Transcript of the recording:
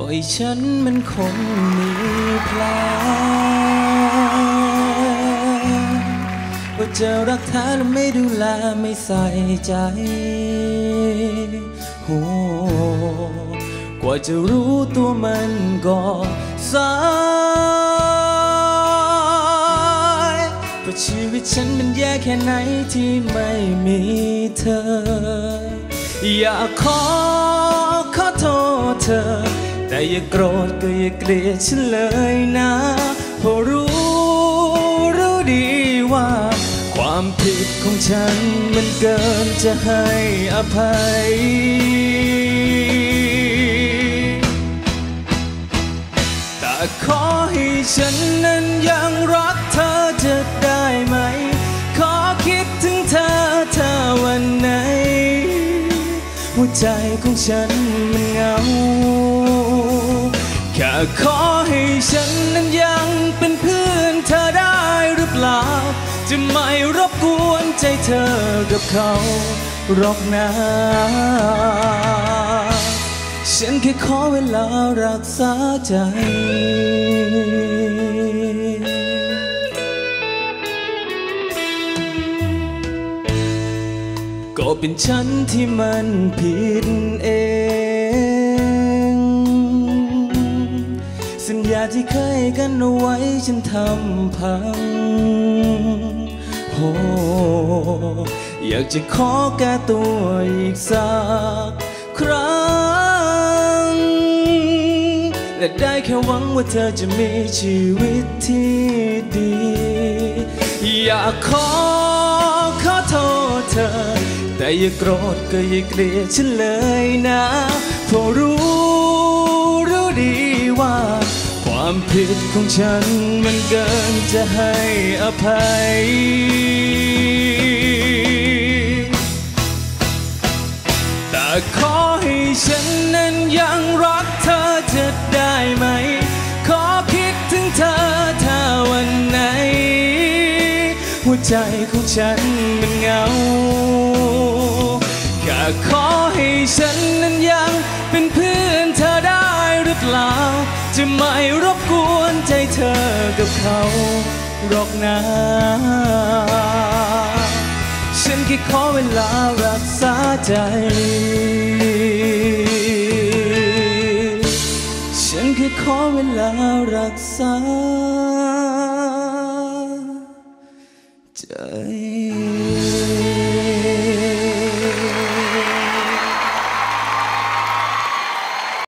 อยฉันมันคงมีแผลว่าเจอรักแท้แล้วไม่ดูแลไม่ใส่ใจโอ้กว่าจะรู้ตัวมันก็สายเพราะชีวิตฉันมันแย่แค่ไหนที่ไม่มีเธออยากขอโทษเธอแต่อย่าโกรธก็อย่าเกลียดฉันเลยนะเพราะรู้ดีว่าความผิดของฉันมันเกินจะให้อภัยแต่ขอให้ฉันนั้นยังรักเธอจะได้ไหมขอคิดถึงเธอวันไหนหัวใจของฉันมันเหงาแค่ขอให้ฉันนั้นยังเป็นเพื่อนเธอได้หรือเปล่าจะไม่รบกวนใจเธอกับเขาหรอกนะฉันแค่ขอเวลารักษาใจก็เป็นฉันที่มันผิดเองสัญญาที่เคยกันเอาไว้ฉันทำพังโอ้อยากจะขอแก้ตัวอีกสักครั้งและได้แค่หวังว่าเธอจะมีชีวิตที่ดีอยากขอโทษเธอแต่อย่าโกรธก็อย่าเกลียดฉันเลยนะเพราะรู้ดีว่าความผิดของฉันมันเกินจะให้อภัยแต่ขอให้ฉันนั้นยังรักเธอจะได้ไหมขอคิดถึงเธอวันไหนหัวใจของฉันมันเหงาแค่ขอให้ฉันนั้นยังเป็นเพื่อนเธอได้หรือเปล่าจะไม่รบกวนใจเธอกับเขาหรอกนะฉันแค่ขอเวลารักษาใจฉันแค่ขอเวลารักษาใจ